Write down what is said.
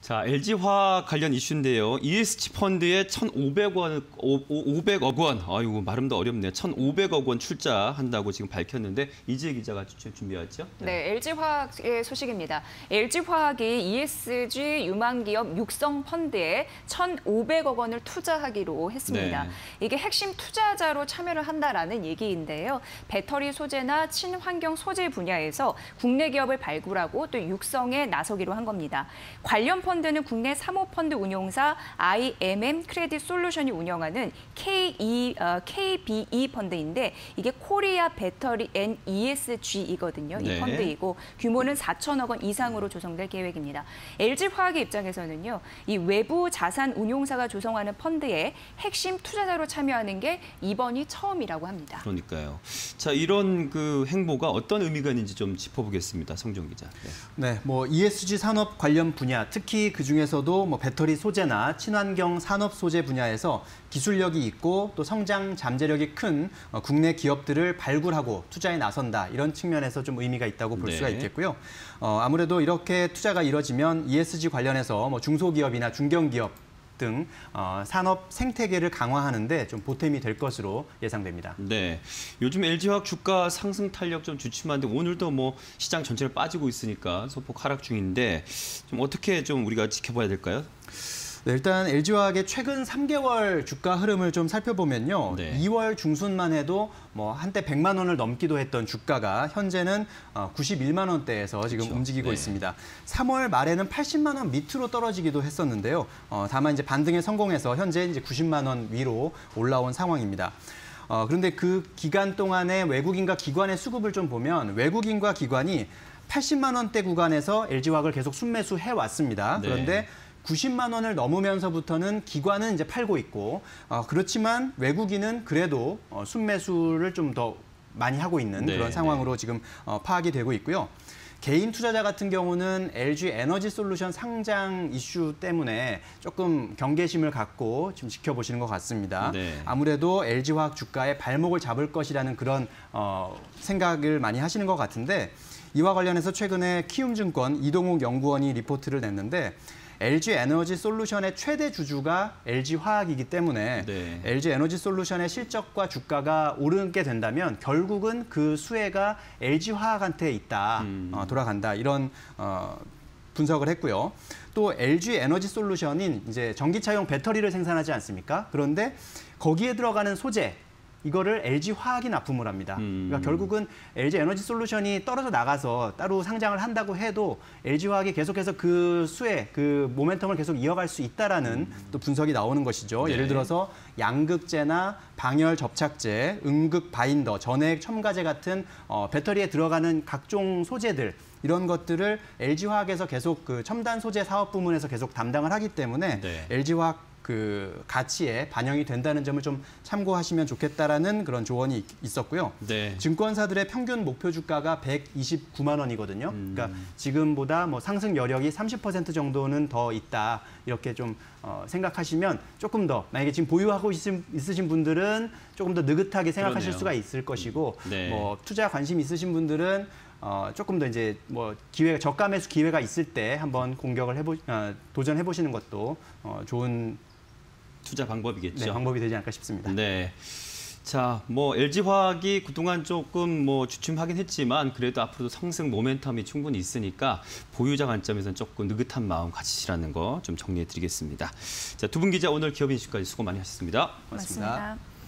자, LG화학 관련 이슈인데요. ESG 펀드에 500억 원, 아이고 말음도 어렵네요. 1,500억 원 출자한다고 지금 밝혔는데 이지혜 기자가 준비했죠? 네, LG화학의 소식입니다. LG화학이 ESG 유망기업 육성 펀드에 1,500억 원을 투자하기로 했습니다. 네. 이게 핵심 투자자로 참여를 한다라는 얘기인데요. 배터리 소재나 친환경 소재 분야에서 국내 기업을 발굴하고 또 육성에 나서기로 한 겁니다. 관련 펀드는 국내 사모펀드 운용사 IMM 크레딧 솔루션이 운영하는 KBE 펀드인데 이게 코리아 배터리 앤 ESG이거든요. 이 네. 펀드이고 규모는 4천억 원 이상으로 조성될 계획입니다. LG화학의 입장에서는요. 이 외부 자산 운용사가 조성하는 펀드에 핵심 투자자로 참여하는 게 이번이 처음이라고 합니다. 그러니까요. 자, 이런 그 행보가 어떤 의미가 있는지 좀 짚어보겠습니다. 성종 기자. 네, 뭐 ESG 산업 관련 분야, 특히 그 중에서도 뭐 배터리 소재나 친환경 산업 소재 분야에서 기술력이 있고 또 성장 잠재력이 큰 국내 기업들을 발굴하고 투자에 나선다. 이런 측면에서 좀 의미가 있다고 볼 수가 있겠고요. 아무래도 이렇게 투자가 이뤄지면 ESG 관련해서 뭐 중소기업이나 중견기업 등 산업 생태계를 강화하는 데 좀 보탬이 될 것으로 예상됩니다. 네, 요즘 LG화학 주가 상승 탄력 좀 주춤한데 오늘도 뭐 시장 전체를 빠지고 있으니까 소폭 하락 중인데 좀 어떻게 좀 우리가 지켜봐야 될까요? 네, 일단 LG화학의 최근 3개월 주가 흐름을 좀 살펴보면요. 네. 2월 중순만 해도 뭐 한때 100만 원을 넘기도 했던 주가가 현재는 91만 원대에서 지금 그렇죠. 움직이고 네. 있습니다. 3월 말에는 80만 원 밑으로 떨어지기도 했었는데요. 다만 이제 반등에 성공해서 현재 이제 90만 원 위로 올라온 상황입니다. 그런데 그 기간 동안에 외국인과 기관의 수급을 좀 보면 외국인과 기관이 80만 원대 구간에서 LG화학을 계속 순매수해 왔습니다. 네. 그런데 90만 원을 넘으면서부터는 기관은 이제 팔고 있고 그렇지만 외국인은 그래도 순매수를 좀 더 많이 하고 있는 네, 그런 상황으로 지금 파악이 되고 있고요. 개인 투자자 같은 경우는 LG 에너지 솔루션 상장 이슈 때문에 조금 경계심을 갖고 지금 지켜보시는 것 같습니다. 네. 아무래도 LG화학 주가에 발목을 잡을 것이라는 그런 생각을 많이 하시는 것 같은데 이와 관련해서 최근에 키움증권 이동욱 연구원이 리포트를 냈는데 LG 에너지 솔루션의 최대 주주가 LG화학이기 때문에 네. LG 에너지 솔루션의 실적과 주가가 오르게 된다면 결국은 그 수혜가 LG화학한테 있다, 돌아간다 이런 분석을 했고요. 또 LG 에너지 솔루션인 이제 전기차용 배터리를 생산하지 않습니까? 그런데 거기에 들어가는 소재 이거를 LG화학이 납품을 합니다. 그러니까 결국은 LG 에너지 솔루션이 떨어져 나가서 따로 상장을 한다고 해도 LG화학이 계속해서 그 수혜, 그 모멘텀을 계속 이어갈 수 있다라는 또 분석이 나오는 것이죠. 네. 예를 들어서 양극재나 방열 접착제, 음극 바인더, 전해액 첨가제 같은 배터리에 들어가는 각종 소재들 이런 것들을 LG화학에서 계속 그 첨단 소재 사업 부문에서 계속 담당을 하기 때문에 네. LG화학 그 가치에 반영이 된다는 점을 좀 참고하시면 좋겠다라는 그런 조언이 있었고요. 네. 증권사들의 평균 목표 주가가 129만 원이거든요. 그러니까 지금보다 뭐 상승 여력이 30% 정도는 더 있다. 이렇게 좀 생각하시면 조금 더 만약에 지금 보유하고 있으신 분들은 조금 더 느긋하게 생각하실 그러네요. 수가 있을 것이고 네. 뭐 투자 관심 있으신 분들은 조금 더 이제 뭐 저가 매수 기회가 있을 때 한번 도전해 보시는 것도 좋은 투자 방법이겠죠. 네, 방법이 되지 않을까 싶습니다. 네. 자, 뭐 LG화학이 그동안 조금 뭐 주춤하긴 했지만 그래도 앞으로도 상승 모멘텀이 충분히 있으니까 보유자 관점에서는 조금 느긋한 마음 가지시라는 거 좀 정리해 드리겠습니다. 자, 두 분 기자 오늘 기업 이슈까지 수고 많이 하셨습니다. 고맙습니다. 맞습니다.